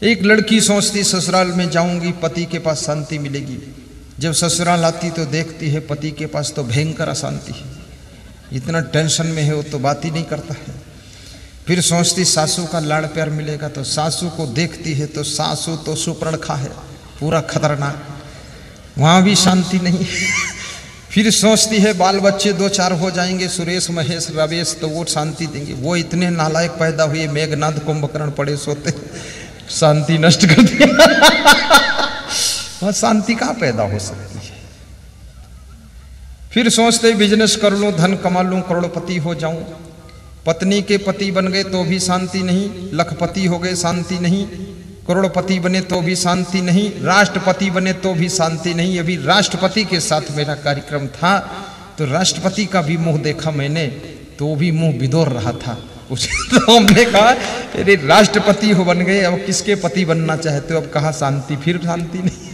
एक लड़की सोचती ससुराल में जाऊंगी पति के पास शांति मिलेगी। जब ससुराल आती तो देखती है पति के पास तो भयंकर अशांति है, इतना टेंशन में है वो तो बात ही नहीं करता है। फिर सोचती सासू का लाड़ प्यार मिलेगा, तो सासू को देखती है तो सासू तो सुपर्णखा है, पूरा खतरनाक, वहाँ भी शांति नहीं। फिर सोचती है बाल बच्चे 2-4 हो जाएंगे, सुरेश महेश रवेश, तो वो शांति देंगे। वो इतने नालायक पैदा हुए, मेघनाथ कुंभकर्ण पड़े सोते, शांति नष्ट कर दिया। वहाँ शांति कहाँ पैदा हो सकती है। फिर सोचते बिजनेस कर लूं, धन कमा लूं, करोड़पति हो जाऊं। पत्नी के पति बन गए तो भी शांति नहीं, लखपति हो गए शांति नहीं, करोड़पति बने तो भी शांति नहीं, राष्ट्रपति बने तो भी शांति नहीं। अभी राष्ट्रपति के साथ मेरा कार्यक्रम था तो राष्ट्रपति का भी मुंह देखा मैंने, तो वो भी मुंह बिदोर रहा था। तो हमने कहा अरे राष्ट्रपति हो बन गए, अब किसके पति बनना चाहते हो, अब कहाँ शांति, फिर शांति नहीं।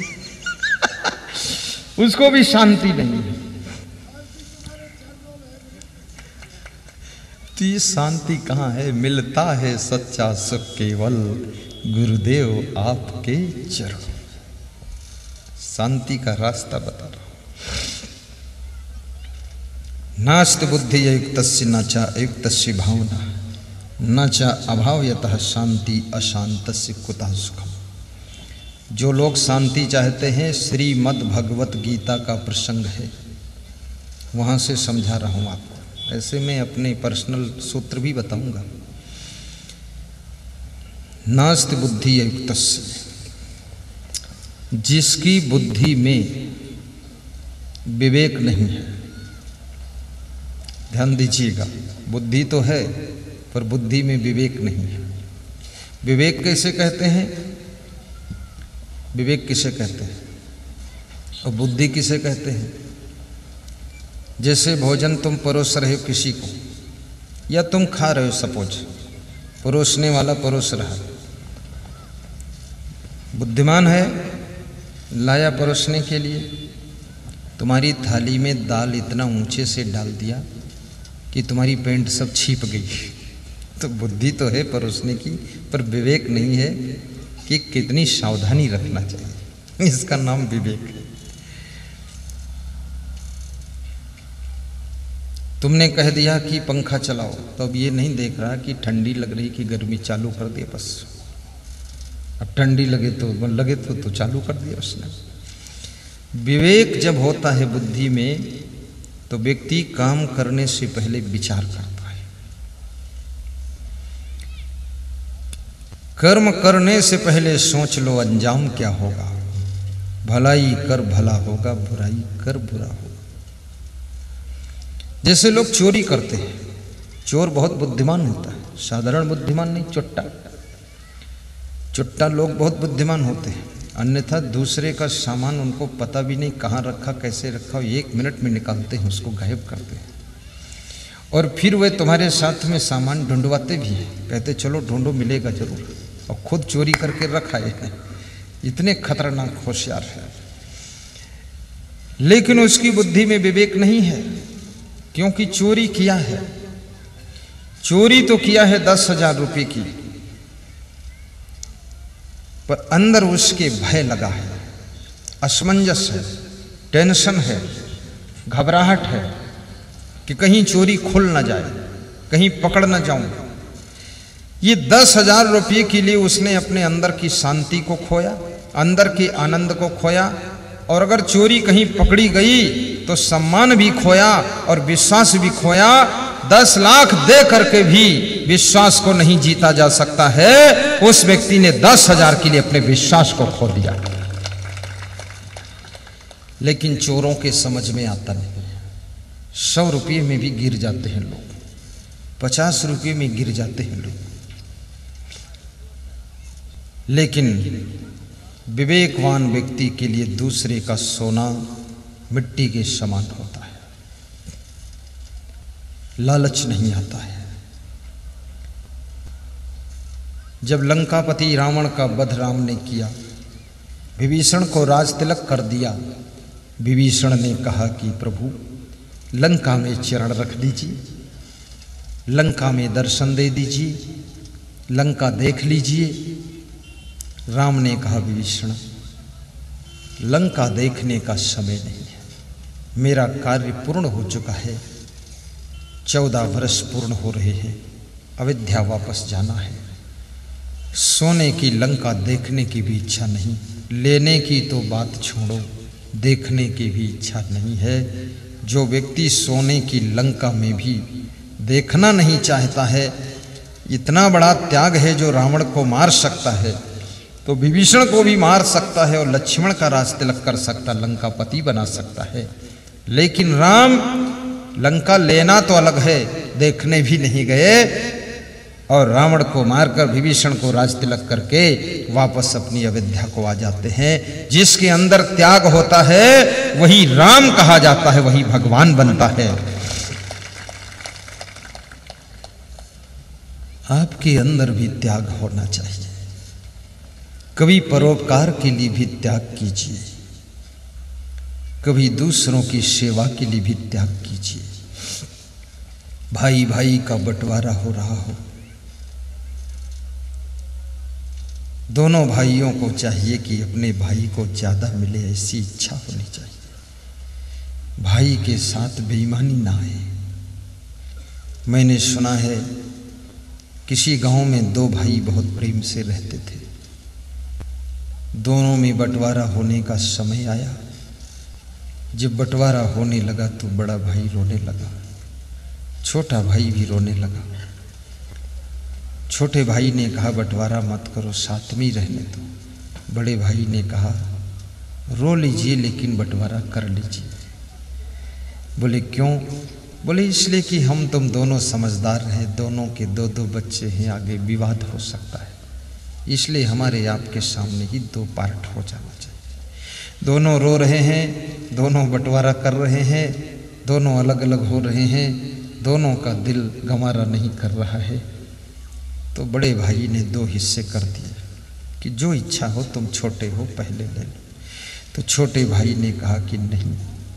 उसको भी शांति नहीं है। तो ये शांति कहाँ है? मिलता है सच्चा सुख केवल गुरुदेव आपके चरण। शांति का रास्ता बता रहा हूं। नास्त बुद्धि युक्तस्य न च अयुक्तस्य भावना न च अभावयतः शांति अशांतस्य कुतः सुखम। जो लोग शांति चाहते हैं, श्रीमद् भगवत गीता का प्रसंग है, वहां से समझा रहा हूं आपको। ऐसे मैं अपने पर्सनल सूत्र भी बताऊंगा। नास्ति बुद्धि युक्तस्य, जिसकी बुद्धि में विवेक नहीं है। ध्यान दीजिएगा, बुद्धि तो है पर बुद्धि में विवेक नहीं है। विवेक कैसे कहते हैं? विवेक किसे कहते हैं और बुद्धि किसे कहते हैं? जैसे भोजन तुम परोस रहे हो किसी को, या तुम खा रहे हो, सपोज परोसने वाला परोस रहा, बुद्धिमान है, लाया परोसने के लिए, तुम्हारी थाली में दाल इतना ऊंचे से डाल दिया कि तुम्हारी पैंट सब छिप गई। तो बुद्धि तो है परोसने की, पर विवेक नहीं है कि कितनी सावधानी रखना चाहिए। इसका नाम विवेक है। तुमने कह दिया कि पंखा चलाओ, तो अब ये नहीं देख रहा कि ठंडी लग रही कि गर्मी, चालू कर दिया बस। अब ठंडी लगे तो चालू कर दिया उसने। विवेक जब होता है बुद्धि में, तो व्यक्ति काम करने से पहले विचार करता है। कर्म करने से पहले सोच लो अंजाम क्या होगा। भलाई कर भला होगा, बुराई कर बुरा होगा। जैसे लोग चोरी करते हैं, चोर बहुत बुद्धिमान होता है, साधारण बुद्धिमान नहीं, चुट्टा लोग बहुत बुद्धिमान होते हैं। अन्यथा दूसरे का सामान उनको पता भी नहीं कहाँ रखा, कैसे रखा, 1 मिनट में निकालते हैं, उसको गायब करते हैं। और फिर वे तुम्हारे साथ में सामान ढूंढवाते भी हैं, कहते चलो ढूंढो मिलेगा जरूर, और खुद चोरी करके रखाए हैं। इतने खतरनाक होशियार है, लेकिन उसकी बुद्धि में विवेक नहीं है, क्योंकि चोरी किया है। चोरी तो किया है 10,000 रुपए की, पर अंदर उसके भय लगा है, असमंजस है, टेंशन है, घबराहट है कि कहीं चोरी खुल ना जाए, कहीं पकड़ ना जाऊं। ये 10,000 रुपये के लिए उसने अपने अंदर की शांति को खोया, अंदर के आनंद को खोया। और अगर चोरी कहीं पकड़ी गई तो सम्मान भी खोया और विश्वास भी खोया। 10 लाख दे करके भी विश्वास को नहीं जीता जा सकता है। उस व्यक्ति ने 10,000 के लिए अपने विश्वास को खो दिया। लेकिन चोरों के समझ में आता नहीं। 100 रुपये में भी गिर जाते हैं लोग, 50 रुपये में गिर जाते हैं लोग। लेकिन विवेकवान व्यक्ति के लिए दूसरे का सोना मिट्टी के समान होता है, लालच नहीं आता है। जब लंकापति रावण का वध राम ने किया, विभीषण को राज तिलक कर दिया, विभीषण ने कहा कि प्रभु लंका में चरण रख दीजिए, लंका में दर्शन दे दीजिए, लंका देख लीजिए। राम ने कहा, विभीषण, लंका देखने का समय नहीं है, मेरा कार्य पूर्ण हो चुका है, 14 वर्ष पूर्ण हो रहे हैं, अयोध्या वापस जाना है। सोने की लंका देखने की भी इच्छा नहीं, लेने की तो बात छोड़ो, देखने की भी इच्छा नहीं है। जो व्यक्ति सोने की लंका में भी देखना नहीं चाहता है, इतना बड़ा त्याग है जो रावण को मार सकता है तो विभीषण को भी मार सकता है और लक्ष्मण का राज तिलक कर सकता, लंका पति बना सकता है। लेकिन राम लंका लेना तो अलग है, देखने भी नहीं गए और रावण को मारकर विभीषण को राज तिलक करके वापस अपनी अयोध्या को आ जाते हैं। जिसके अंदर त्याग होता है वही राम कहा जाता है, वही भगवान बनता है। आपके अंदर भी त्याग होना चाहिए। कभी परोपकार के लिए भी त्याग कीजिए, कभी दूसरों की सेवा के लिए भी त्याग कीजिए। भाई भाई का बंटवारा हो रहा हो, दोनों भाइयों को चाहिए कि अपने भाई को ज्यादा मिले, ऐसी इच्छा होनी चाहिए। भाई के साथ बेईमानी ना आए। मैंने सुना है किसी गांव में 2 भाई बहुत प्रेम से रहते थे। दोनों में बंटवारा होने का समय आया। जब बंटवारा होने लगा तो बड़ा भाई रोने लगा, छोटा भाई भी रोने लगा। छोटे भाई ने कहा, बंटवारा मत करो, साथ में ही रहने दो। बड़े भाई ने कहा, रो लीजिए लेकिन बंटवारा कर लीजिए। बोले क्यों? बोले इसलिए कि हम तुम दोनों समझदार हैं, दोनों के 2-2 बच्चे हैं, आगे विवाद हो सकता है, इसलिए हमारे आपके सामने ही 2 पार्ट हो जाना चाहिए। दोनों रो रहे हैं, दोनों बंटवारा कर रहे हैं, दोनों अलग अलग हो रहे हैं, दोनों का दिल गंवारा नहीं कर रहा है। तो बड़े भाई ने 2 हिस्से कर दिए कि जो इच्छा हो, तुम छोटे हो पहले ले लो। तो छोटे भाई ने कहा कि नहीं,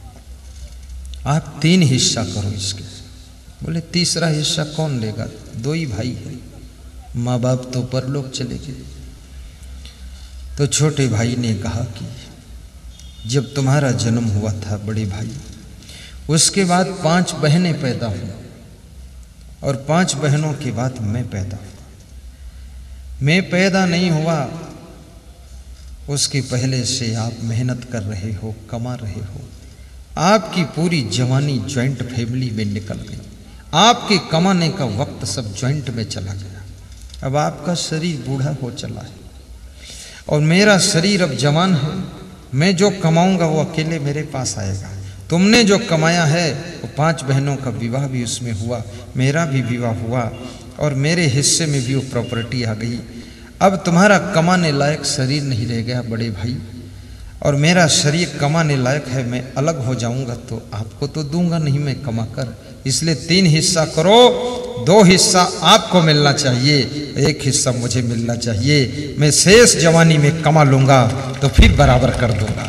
आप 3 हिस्सा करो इसके। बोले तीसरा हिस्सा कौन लेगा? 2 ही भाई है, माँ बाप तो परलोक चले गए। तो छोटे भाई ने कहा कि जब तुम्हारा जन्म हुआ था बड़े भाई, उसके बाद 5 बहनें पैदा हुई और 5 बहनों के बाद मैं पैदा हुआ। मैं पैदा नहीं हुआ उसके पहले से आप मेहनत कर रहे हो, कमा रहे हो। आपकी पूरी जवानी जॉइंट फैमिली में निकल गई, आपके कमाने का वक्त सब जॉइंट में चला गया। अब आपका शरीर बूढ़ा हो चला है और मेरा शरीर अब जवान है। मैं जो कमाऊंगा वो अकेले मेरे पास आएगा। तुमने जो कमाया है वो 5 बहनों का विवाह भी उसमें हुआ, मेरा भी विवाह हुआ और मेरे हिस्से में भी वो प्रॉपर्टी आ गई। अब तुम्हारा कमाने लायक शरीर नहीं रह गया बड़े भाई, और मेरा शरीर कमाने लायक है। मैं अलग हो जाऊंगा तो आपको तो दूंगा नहीं मैं कमा कर, इसलिए 3 हिस्सा करो। 2 हिस्सा आपको मिलना चाहिए, 1 हिस्सा मुझे मिलना चाहिए। मैं शेष जवानी में कमा लूंगा तो फिर बराबर कर दूंगा।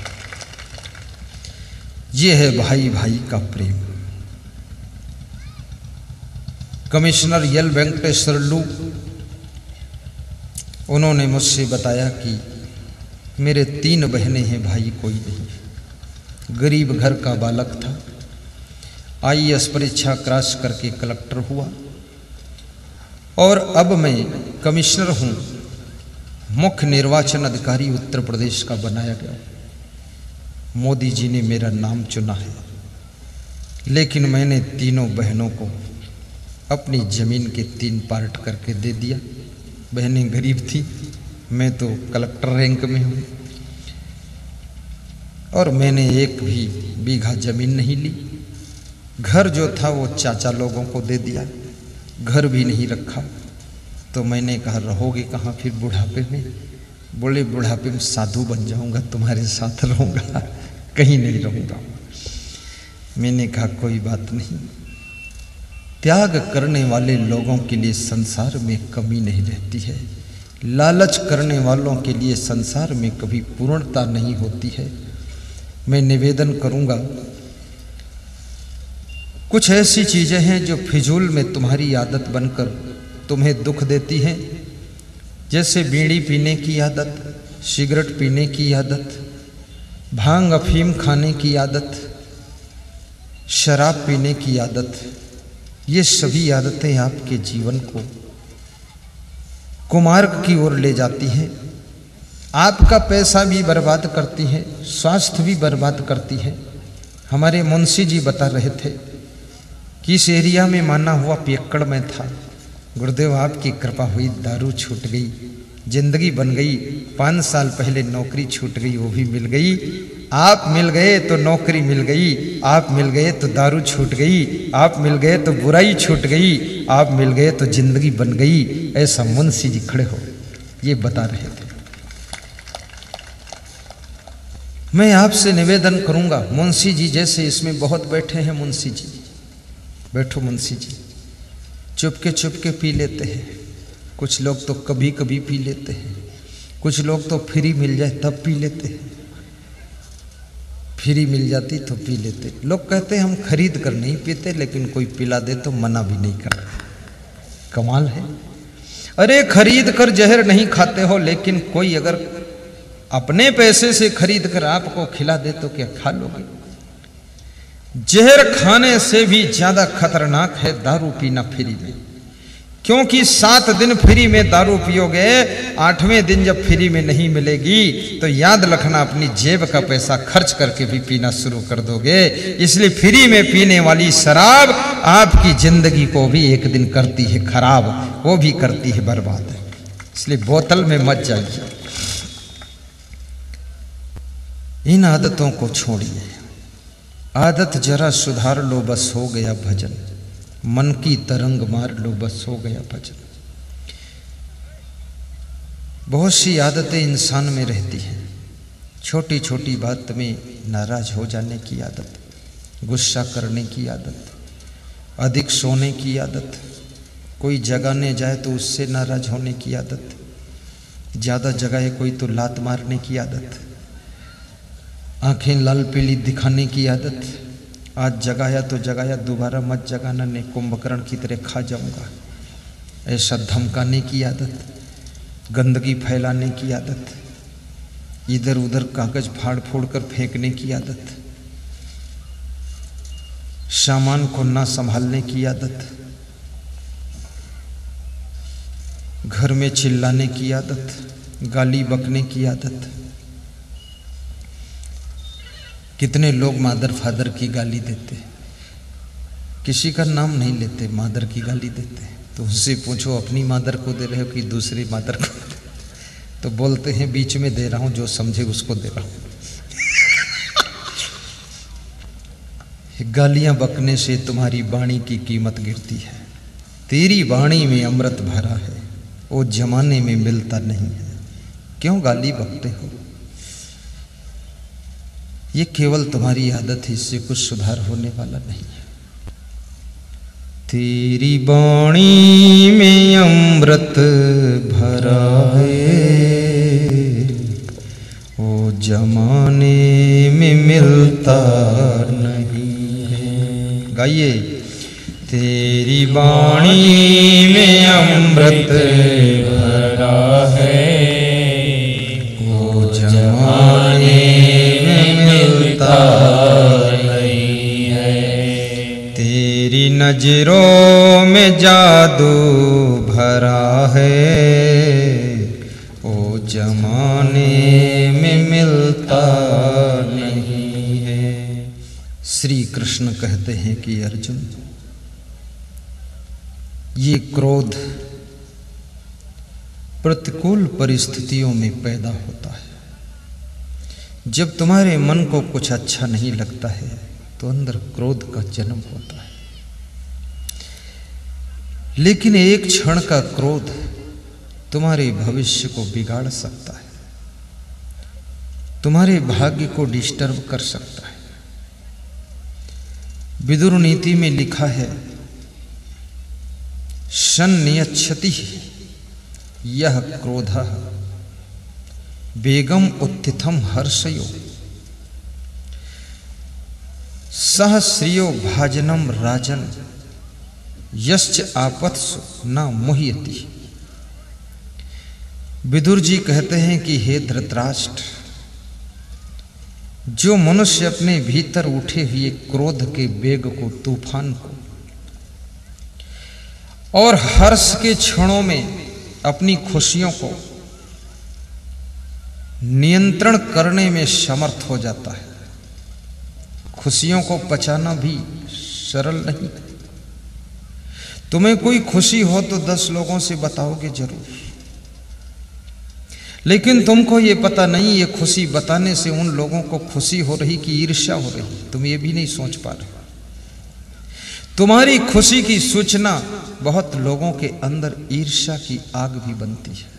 ये है भाई भाई का प्रेम। कमिश्नर यल वेंकटेश्वरलू, उन्होंने मुझसे बताया कि मेरे 3 बहनें हैं, भाई कोई नहीं। गरीब घर का बालक था, IAS परीक्षा क्रॉस करके कलेक्टर हुआ और अब मैं कमिश्नर हूँ, मुख्य निर्वाचन अधिकारी उत्तर प्रदेश का बनाया गया। मोदी जी ने मेरा नाम चुना है, लेकिन मैंने 3 बहनों को अपनी ज़मीन के 3 पार्ट करके दे दिया। बहनें गरीब थी, मैं तो कलेक्टर रैंक में हूँ और मैंने 1 भी बीघा ज़मीन नहीं ली। घर जो था वो चाचा लोगों को दे दिया, घर भी नहीं रखा। तो मैंने कहा रहोगे कहाँ फिर बुढ़ापे में? बोले बुढ़ापे में साधु बन जाऊंगा, तुम्हारे साथ रहूँगा, कहीं नहीं रहूँगा। मैंने कहा कोई बात नहीं, त्याग करने वाले लोगों के लिए संसार में कमी नहीं रहती है, लालच करने वालों के लिए संसार में कभी पूर्णता नहीं होती है। मैं निवेदन करूँगा, कुछ ऐसी चीज़ें हैं जो फिजूल में तुम्हारी आदत बनकर तुम्हें दुख देती हैं, जैसे बीड़ी पीने की आदत, सिगरेट पीने की आदत, भांग अफीम खाने की आदत, शराब पीने की आदत, ये सभी आदतें आपके जीवन को कुमार्ग की ओर ले जाती हैं। आपका पैसा भी बर्बाद करती है, स्वास्थ्य भी बर्बाद करती है। हमारे मुंशी जी बता रहे थे कि इस एरिया में माना हुआ पियक्कड़ में था, गुरुदेव आपकी कृपा हुई, दारू छूट गई, जिंदगी बन गई। 5 साल पहले नौकरी छूट गई, वो भी मिल गई। आप मिल गए तो नौकरी मिल गई, आप मिल गए तो दारू छूट गई, आप मिल गए तो बुराई छूट गई, आप मिल गए तो जिंदगी बन गई। ऐसा मुंशी जी खड़े हो ये बता रहे थे। मैं आपसे निवेदन करूंगा, मुंशी जी जैसे इसमें बहुत बैठे हैं, मुंशी जी बैठो, मुंशी जी चुपके पी लेते हैं। कुछ लोग तो कभी कभी पी लेते हैं, कुछ लोग तो फ्री मिल जाए तब पी लेते हैं, फ्री मिल जाती तो पी लेते। लोग कहते हैं हम खरीद कर नहीं पीते, लेकिन कोई पिला दे तो मना भी नहीं करते। कमाल है। अरे खरीद कर जहर नहीं खाते हो, लेकिन कोई अगर अपने पैसे से खरीद कर आपको खिला दे तो क्या खा लोगे? जहर खाने से भी ज्यादा खतरनाक है दारू पीना फ्री में, क्योंकि 7 दिन फ्री में दारू पियोगे, 8वें दिन जब फ्री में नहीं मिलेगी तो याद रखना अपनी जेब का पैसा खर्च करके भी पीना शुरू कर दोगे। इसलिए फ्री में पीने वाली शराब आपकी जिंदगी को भी एक दिन करती है खराब, वो भी करती है बर्बाद। इसलिए बोतल में मत जाइए, इन आदतों को छोड़िए। आदत जरा सुधार लो, बस हो गया भजन। मन की तरंग मार लो, बस हो गया भजन। बहुत सी आदतें इंसान में रहती हैं। छोटी छोटी बात में नाराज हो जाने की आदत, गुस्सा करने की आदत, अधिक सोने की आदत, कोई जगाने जाए तो उससे नाराज होने की आदत, ज़्यादा जगाए कोई तो लात मारने की आदत, आंखें लाल पीली दिखाने की आदत, आज जगाया तो जगाया दोबारा मत जगाना, नहीं कुंभकर्ण की तरह खा जाऊंगा, ऐसा धमकाने की आदत, गंदगी फैलाने की आदत, इधर उधर कागज फाड़ फोड़ कर फेंकने की आदत, सामान को ना संभालने की आदत, घर में चिल्लाने की आदत, गाली बकने की आदत। कितने लोग मादर फादर की गाली देते, किसी का नाम नहीं लेते, मादर की गाली देते। तो उससे पूछो अपनी मादर को दे रहे हो कि दूसरी मादर को? तो बोलते हैं बीच में दे रहा हूं, जो समझे उसको दे रहा हूं। गालियां बकने से तुम्हारी वाणी की कीमत गिरती है। तेरी वाणी में अमृत भरा है, वो जमाने में मिलता नहीं है। क्यों गाली बकते हो? ये केवल तुम्हारी आदत है, इससे कुछ सुधार होने वाला नहीं है। तेरी वाणी में अमृत भरा है, वो जमाने में मिलता नहीं है। गाइए, तेरी वाणी में अमृत भरा है, वो जमाने नहीं है। तेरी नजरों में जादू भरा है, वो जमाने में मिलता नहीं है। श्री कृष्ण कहते हैं कि अर्जुन, ये क्रोध प्रतिकूल परिस्थितियों में पैदा होता है। जब तुम्हारे मन को कुछ अच्छा नहीं लगता है तो अंदर क्रोध का जन्म होता है। लेकिन एक क्षण का क्रोध तुम्हारे भविष्य को बिगाड़ सकता है, तुम्हारे भाग्य को डिस्टर्ब कर सकता है। विदुर नीति में लिखा है, सन्नियच्छति यह क्रोधः बेगम उत्थितम हर्षयो सह श्रियो भाजनम राजन यश्च आपत्सु न मुह्यति। विदुर जी कहते हैं कि हे धृतराष्ट्र, जो मनुष्य अपने भीतर उठे हुए क्रोध के वेग को, तूफान को और हर्ष के क्षणों में अपनी खुशियों को नियंत्रण करने में समर्थ हो जाता है, खुशियों को पचाना भी सरल नहीं। तुम्हें कोई खुशी हो तो 10 लोगों से बताओगे जरूर, लेकिन तुमको ये पता नहीं ये खुशी बताने से उन लोगों को खुशी हो रही कि ईर्ष्या हो रही, तुम ये भी नहीं सोच पा रहे। तुम्हारी खुशी की सूचना बहुत लोगों के अंदर ईर्ष्या की आग भी बनती है।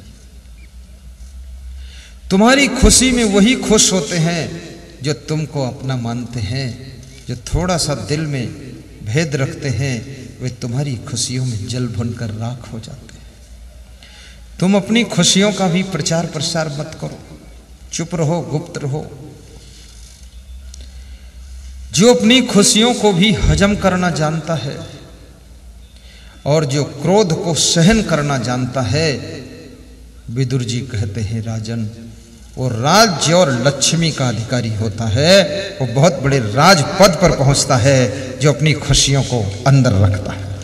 तुम्हारी खुशी में वही खुश होते हैं जो तुमको अपना मानते हैं, जो थोड़ा सा दिल में भेद रखते हैं, वे तुम्हारी खुशियों में जल भुनकर राख हो जाते हैं। तुम अपनी खुशियों का भी प्रचार प्रसार मत करो, चुप रहो, गुप्त रहो। जो अपनी खुशियों को भी हजम करना जानता है और जो क्रोध को सहन करना जानता है, विदुर जी कहते हैं राजन, वो राज्य और लक्ष्मी का अधिकारी होता है, वो बहुत बड़े राजपद पर पहुंचता है जो अपनी खुशियों को अंदर रखता है।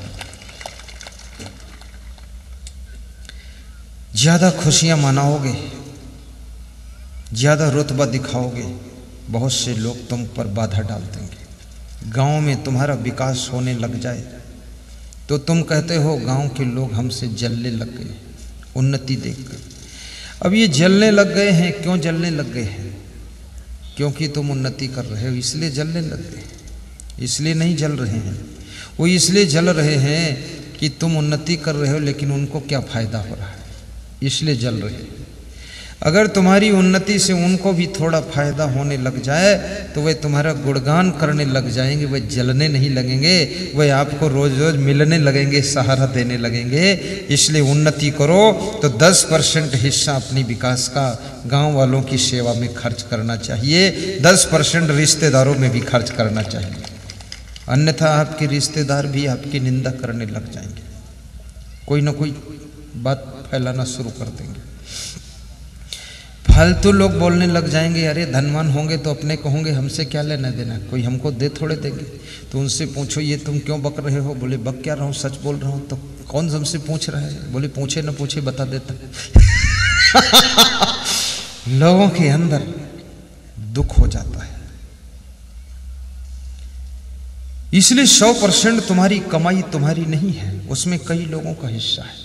ज्यादा खुशियां मनाओगे, ज्यादा रुतबा दिखाओगे, बहुत से लोग तुम पर बाधा डाल देंगे। गांव में तुम्हारा विकास होने लग जाए तो तुम कहते हो गांव के लोग हमसे जलने लग गए उन्नति देखकर। अब ये जलने लग गए हैं, क्यों जलने लग गए हैं? क्योंकि तुम उन्नति कर रहे हो इसलिए जलने लग गए, इसलिए नहीं जल रहे हैं। वो इसलिए जल रहे हैं कि तुम उन्नति कर रहे हो लेकिन उनको क्या फायदा हो रहा है, इसलिए जल रहे हैं। अगर तुम्हारी उन्नति से उनको भी थोड़ा फायदा होने लग जाए तो वे तुम्हारा गुणगान करने लग जाएंगे, वे जलने नहीं लगेंगे, वे आपको रोज रोज मिलने लगेंगे, सहारा देने लगेंगे। इसलिए उन्नति करो तो 10% हिस्सा अपनी विकास का गांव वालों की सेवा में खर्च करना चाहिए, 10% रिश्तेदारों में भी खर्च करना चाहिए, अन्यथा आपके रिश्तेदार भी आपकी निंदा करने लग जाएंगे, कोई ना कोई बात फैलाना शुरू कर देंगे। फालतू लोग बोलने लग जाएंगे, अरे धनवान होंगे तो अपने कहोगे हमसे क्या लेना देना, कोई हमको दे थोड़े देंगे। तो उनसे पूछो ये तुम क्यों बक रहे हो? बोले बक क्या रहा हूँ, सच बोल रहा हूँ। तो कौन हमसे पूछ रहा है? बोले पूछे न पूछे बता देता। लोगों के अंदर दुख हो जाता है। इसलिए 100% तुम्हारी कमाई तुम्हारी नहीं है, उसमें कई लोगों का हिस्सा है।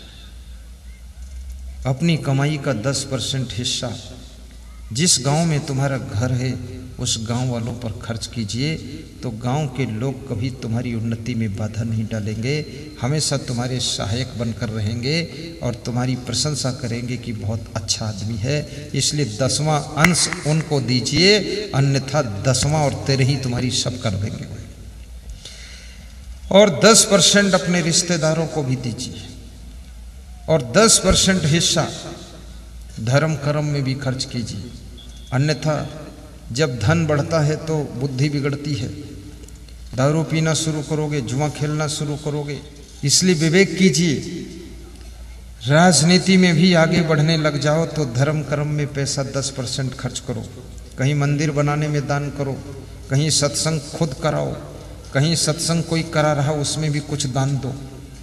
अपनी कमाई का 10% हिस्सा जिस गांव में तुम्हारा घर है उस गांव वालों पर खर्च कीजिए, तो गांव के लोग कभी तुम्हारी उन्नति में बाधा नहीं डालेंगे, हमेशा तुम्हारे सहायक बनकर रहेंगे और तुम्हारी प्रशंसा करेंगे कि बहुत अच्छा आदमी है। इसलिए 10वां अंश उनको दीजिए, अन्यथा 10वां और 13 तुम्हारी सब कर देंगे। और 10% अपने रिश्तेदारों को भी दीजिए और 10% हिस्सा धर्म कर्म में भी खर्च कीजिए, अन्यथा जब धन बढ़ता है तो बुद्धि बिगड़ती है, दारू पीना शुरू करोगे, जुआ खेलना शुरू करोगे। इसलिए विवेक कीजिए, राजनीति में भी आगे बढ़ने लग जाओ तो धर्म कर्म में पैसा 10% खर्च करो, कहीं मंदिर बनाने में दान करो, कहीं सत्संग खुद कराओ, कहीं सत्संग कोई करा रहा उसमें भी कुछ दान दो,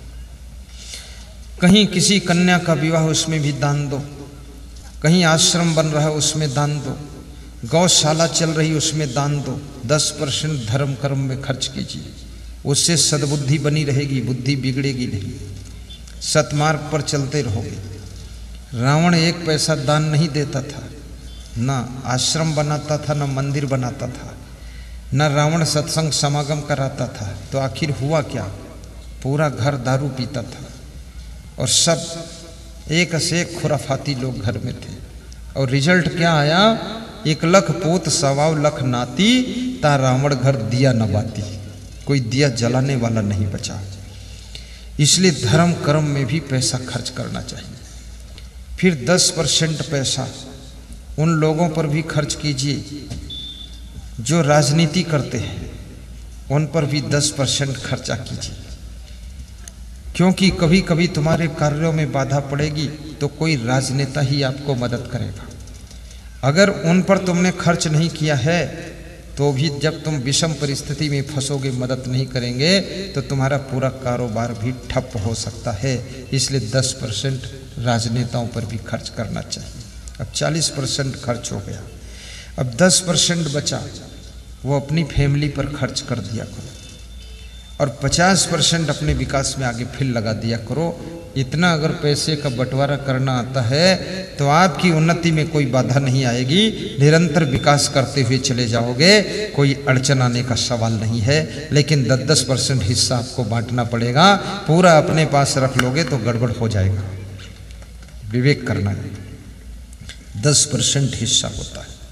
कहीं किसी कन्या का विवाह उसमें भी दान दो, कहीं आश्रम बन रहा है उसमें दान दो, गौशाला चल रही उसमें दान दो। 10% धर्म कर्म में खर्च कीजिए, उससे सद्बुद्धि बनी रहेगी, बुद्धि बिगड़ेगी नहीं, सतमार्ग पर चलते रहोगे। रावण 1 पैसा दान नहीं देता था, ना आश्रम बनाता था, ना मंदिर बनाता था, ना रावण सत्संग समागम कराता था, तो आखिर हुआ क्या? पूरा घर दारू पीता था और सब एक से एक खुराफाती लोग घर में थे। और रिजल्ट क्या आया? 1 लाख पोत 1.25 लाख नाती, ता रावण घर दिया न बाती, कोई दिया जलाने वाला नहीं बचा। इसलिए धर्म कर्म में भी पैसा खर्च करना चाहिए। फिर 10% पैसा उन लोगों पर भी खर्च कीजिए जो राजनीति करते हैं, उन पर भी 10% खर्चा कीजिए। क्योंकि कभी कभी तुम्हारे कार्यों में बाधा पड़ेगी तो कोई राजनेता ही आपको मदद करेगा। अगर उन पर तुमने खर्च नहीं किया है तो भी जब तुम विषम परिस्थिति में फंसोगे, मदद नहीं करेंगे तो तुम्हारा पूरा कारोबार भी ठप हो सकता है। इसलिए 10% राजनेताओं पर भी खर्च करना चाहिए। अब 40% खर्च हो गया, अब 10% बचा, वो अपनी फैमिली पर खर्च कर दिया करो और 50% अपने विकास में आगे फिर लगा दिया करो। इतना अगर पैसे का बंटवारा करना आता है तो आपकी उन्नति में कोई बाधा नहीं आएगी, निरंतर विकास करते हुए चले जाओगे, कोई अड़चन आने का सवाल नहीं है। लेकिन 10% हिस्सा आपको बांटना पड़ेगा, पूरा अपने पास रख लोगे तो गड़बड़ हो जाएगा। विवेक करना है, 10% हिस्सा होता है।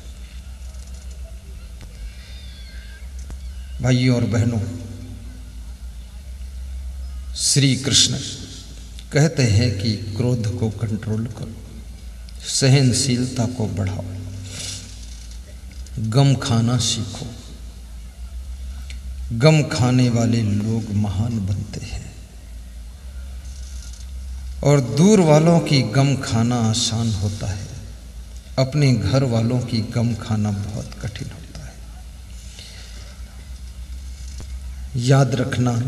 भाइयों और बहनों, श्री कृष्ण कहते हैं कि क्रोध को कंट्रोल करो, सहनशीलता को बढ़ाओ, गम खाना सीखो। गम खाने वाले लोग महान बनते हैं और दूर वालों की गम खाना आसान होता है, अपने घर वालों की गम खाना बहुत कठिन होता है। याद रखना,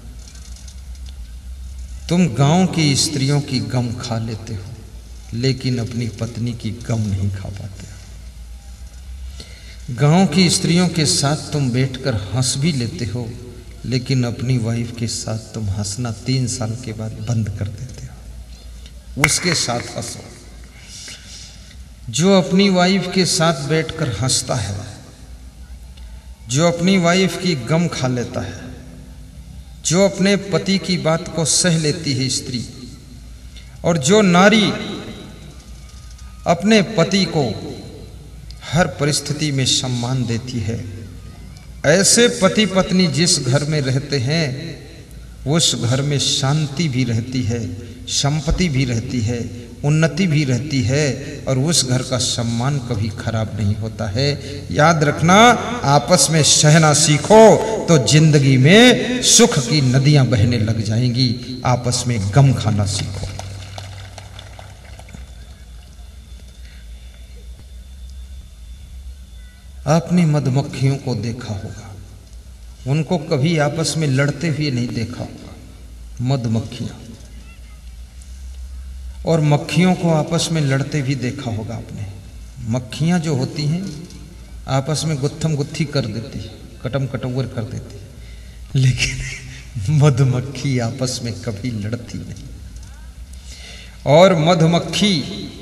तुम गांव की स्त्रियों की गम खा लेते हो लेकिन अपनी पत्नी की गम नहीं खा पाते हो। गांव की स्त्रियों के साथ तुम बैठकर हंस भी लेते हो लेकिन अपनी वाइफ के साथ तुम हंसना 3 साल के बाद बंद कर देते हो। उसके साथ हंसो। जो अपनी वाइफ के साथ बैठकर हंसता है, जो अपनी वाइफ की गम खा लेता है, जो अपने पति की बात को सह लेती है स्त्री, और जो नारी अपने पति को हर परिस्थिति में सम्मान देती है, ऐसे पति पत्नी जिस घर में रहते हैं उस घर में शांति भी रहती है, संपत्ति भी रहती है, उन्नति भी रहती है और उस घर का सम्मान कभी खराब नहीं होता है। याद रखना, आपस में सहना सीखो तो जिंदगी में सुख की नदियां बहने लग जाएंगी। आपस में गम खाना सीखो। आपने मधुमक्खियों को देखा होगा, उनको कभी आपस में लड़ते हुए नहीं देखा होगा। मधुमक्खियां और मक्खियों को आपस में लड़ते भी देखा होगा आपने। मक्खियां जो होती हैं आपस में गुत्थम गुत्थी कर देती है, कटम कटवर कर देती है, लेकिन मधुमक्खी आपस में कभी लड़ती नहीं। और मधुमक्खी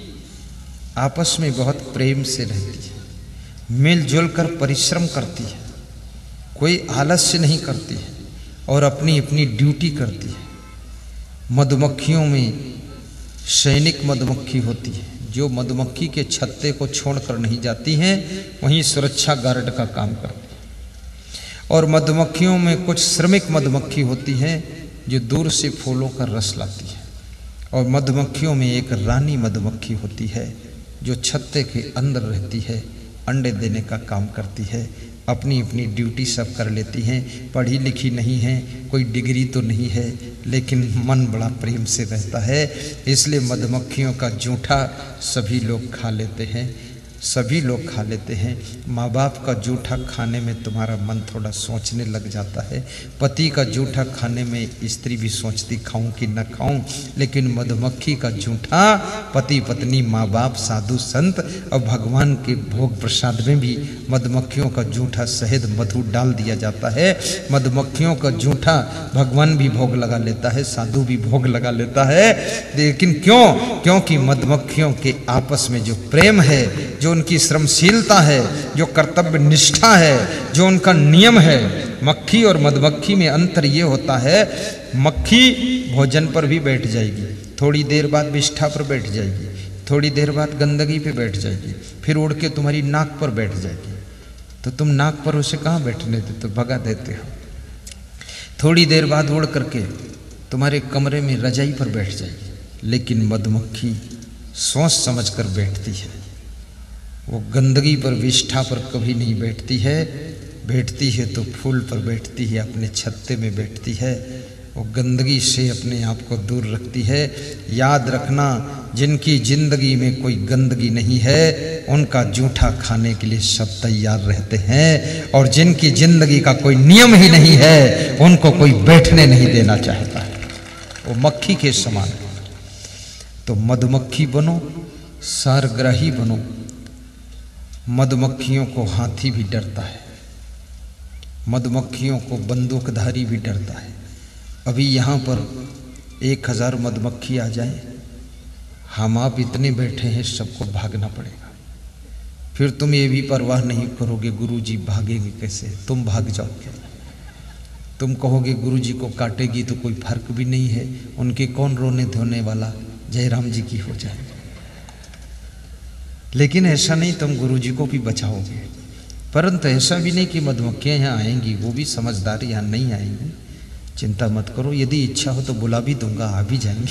आपस में बहुत प्रेम से रहती है, मिलजुल कर परिश्रम करती है, कोई आलस्य नहीं करती है और अपनी अपनी ड्यूटी करती है। मधुमक्खियों में सैनिक मधुमक्खी होती है, जो मधुमक्खी के छत्ते को छोड़कर नहीं जाती हैं, वहीं सुरक्षा गार्ड का काम करती है। और मधुमक्खियों में कुछ श्रमिक मधुमक्खी होती हैं जो दूर से फूलों का रस लाती है। और मधुमक्खियों में एक रानी मधुमक्खी होती है जो छत्ते के अंदर रहती है, अंडे देने का काम करती है, अपनी अपनी ड्यूटी सब कर लेती हैं। पढ़ी लिखी नहीं है, कोई डिग्री तो नहीं है, लेकिन मन बड़ा प्रेम से रहता है। इसलिए मधुमक्खियों का जूठा सभी लोग खा लेते हैं, सभी लोग खा लेते हैं। माँ बाप का जूठा खाने में तुम्हारा मन थोड़ा सोचने लग जाता है, पति का जूठा खाने में स्त्री भी सोचती खाऊं कि न खाऊं, लेकिन मधुमक्खी का जूठा पति पत्नी माँ बाप साधु संत और भगवान के भोग प्रसाद में भी मधुमक्खियों का जूठा शहद मधु डाल दिया जाता है। मधुमक्खियों का जूठा भगवान भी भोग लगा लेता है, साधु भी भोग लगा लेता है। लेकिन क्यों? क्योंकि मधुमक्खियों के आपस में जो प्रेम है, जो उनकी श्रमशीलता है, जो कर्तव्य निष्ठा है, जो उनका नियम है। मक्खी और मधुमक्खी में अंतर ये होता है, मक्खी भोजन पर भी बैठ जाएगी, थोड़ी देर बाद विष्ठा पर बैठ जाएगी, थोड़ी देर बाद गंदगी पे बैठ जाएगी, फिर उड़ के तुम्हारी नाक पर बैठ जाएगी। तो तुम नाक पर उसे कहाँ बैठने देते, तो भगा देते हो। थोड़ी देर बाद उड़ करके तुम्हारे कमरे में रजाई पर बैठ जाएगी। लेकिन मधुमक्खी सोच समझ कर बैठती है, वो गंदगी पर विष्ठा पर कभी नहीं बैठती है। बैठती है तो फूल पर बैठती है, अपने छत्ते में बैठती है। वो गंदगी से अपने आप को दूर रखती है। याद रखना, जिनकी जिंदगी में कोई गंदगी नहीं है उनका जूठा खाने के लिए सब तैयार रहते हैं, और जिनकी जिंदगी का कोई नियम ही नहीं है उनको कोई बैठने नहीं देना चाहता है। वो मक्खी के समान है। तो मधुमक्खी बनो, सारग्राही बनो। मधुमक्खियों को हाथी भी डरता है, मधुमक्खियों को बंदूकधारी भी डरता है। अभी यहाँ पर 1000 मधुमक्खी आ जाए, हम आप इतने बैठे हैं, सबको भागना पड़ेगा। फिर तुम ये भी परवाह नहीं करोगे गुरुजी भागेंगे कैसे, तुम भाग जाओगे। तुम कहोगे गुरुजी को काटेगी तो कोई फर्क भी नहीं है, उनके कौन रोने धोने वाला, जयराम जी की हो जाए। लेकिन ऐसा नहीं, तुम गुरुजी को भी बचाओगे। परंतु ऐसा भी नहीं कि मधुमक्खियाँ यहाँ आएंगी, वो भी समझदार यहाँ नहीं आएंगी। चिंता मत करो, यदि इच्छा हो तो बुला भी दूंगा, आ भी जाएंगे।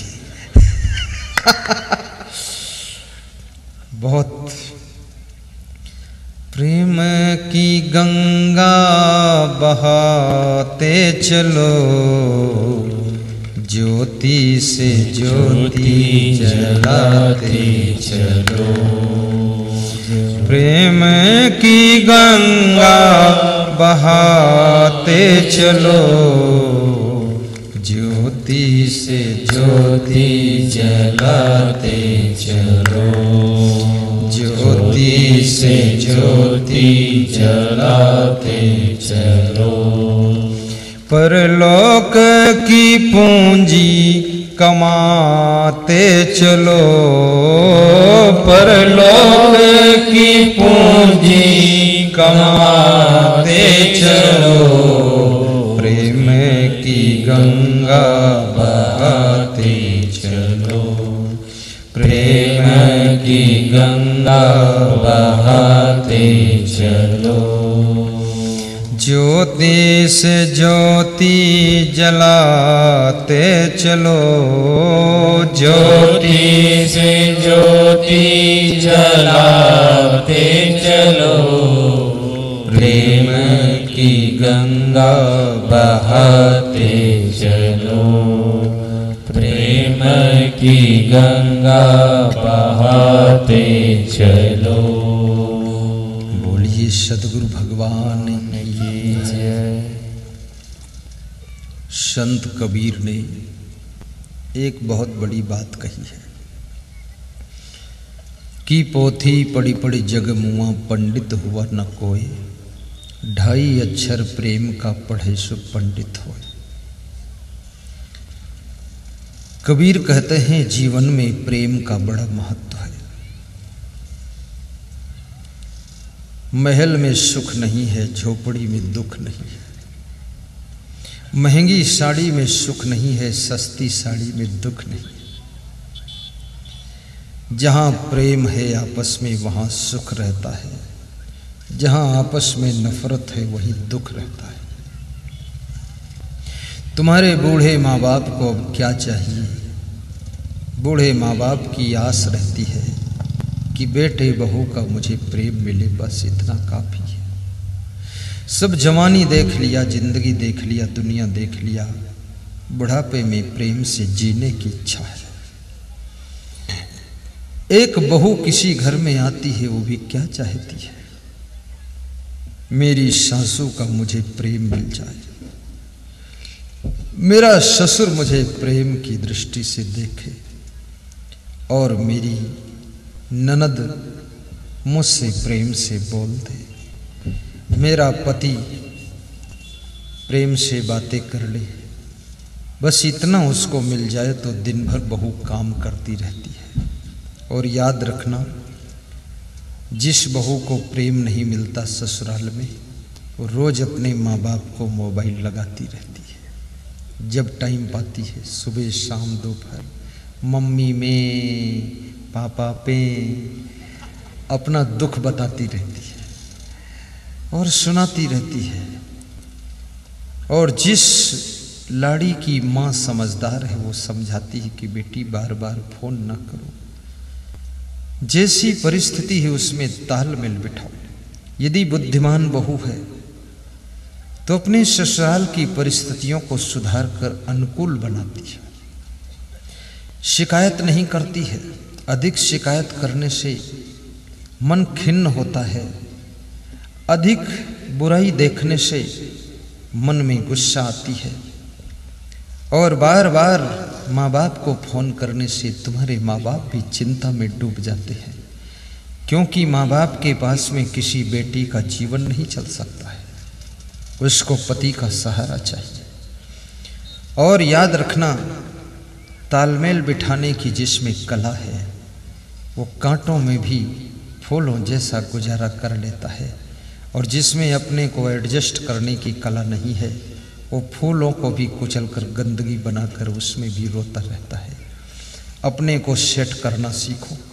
बहुत प्रेम की गंगा बहाते चलो, ज्योति से ज्योति जलाते चलो। प्रेम की गंगा बहाते चलो, ज्योति से ज्योति जलाते चलो, ज्योति से ज्योति जलाते चलो। परलोक की पूंजी कमाते चलो, परलोक की पूंजी कमाते चलो। प्रेम की गंगा बहाते चलो, प्रेम की गंगा बहाते चलो। ज्योति से ज्योति जलाते चलो, ज्योति से ज्योति जलाते चलो। प्रेम की गंगा बहाते चलो, प्रेम की गंगा बहाते चलो। बोलिए सद्गुरु भगवान की जय। संत कबीर ने एक बहुत बड़ी बात कही है कि पोथी पढ़ी पढ़ी जग मुआ, पंडित हुआ न कोई। 2.5 अक्षर प्रेम का पढ़े सो पंडित होए। कबीर कहते हैं जीवन में प्रेम का बड़ा महत्व है। महल में सुख नहीं है, झोपड़ी में दुख नहीं है। महंगी साड़ी में सुख नहीं है, सस्ती साड़ी में दुख नहीं है। जहाँ प्रेम है आपस में वहाँ सुख रहता है, जहाँ आपस में नफरत है वहीं दुख रहता है। तुम्हारे बूढ़े माँ बाप को अब क्या चाहिए? बूढ़े माँ बाप की आस रहती है कि बेटे बहू का मुझे प्रेम मिले, बस इतना काफ़ी है। सब जवानी देख लिया, जिंदगी देख लिया, दुनिया देख लिया, बुढ़ापे में प्रेम से जीने की इच्छा है। एक बहू किसी घर में आती है, वो भी क्या चाहती है? मेरी सासू का मुझे प्रेम मिल जाए, मेरा ससुर मुझे प्रेम की दृष्टि से देखे, और मेरी ननद मुझसे प्रेम से बोल दे, मेरा पति प्रेम से बातें कर ले। बस इतना उसको मिल जाए तो दिन भर बहू काम करती रहती है। और याद रखना, जिस बहू को प्रेम नहीं मिलता ससुराल में, वो रोज़ अपने माँ बाप को मोबाइल लगाती रहती है। जब टाइम पाती है, सुबह शाम दोपहर, मम्मी में पापा पे अपना दुख बताती रहती है और सुनाती रहती है। और जिस लाड़ी की माँ समझदार है वो समझाती है कि बेटी बार बार फोन ना करो, जैसी परिस्थिति है उसमें तालमेल बिठाओ। यदि बुद्धिमान बहू है तो अपने ससुराल की परिस्थितियों को सुधार कर अनुकूल बनाती है। शिकायत नहीं करती है। अधिक शिकायत करने से मन खिन्न होता है। अधिक बुराई देखने से मन में गुस्सा आती है। और बार बार माँ बाप को फोन करने से तुम्हारे माँ बाप भी चिंता में डूब जाते हैं, क्योंकि माँ बाप के पास में किसी बेटी का जीवन नहीं चल सकता है, उसको पति का सहारा चाहिए। और याद रखना, तालमेल बिठाने की जिसमें कला है वो कांटों में भी फूलों जैसा गुजारा कर लेता है, और जिसमें अपने को एडजस्ट करने की कला नहीं है वो फूलों को भी कुचलकर गंदगी बनाकर उसमें भी रोता रहता है। अपने को सेट करना सीखो।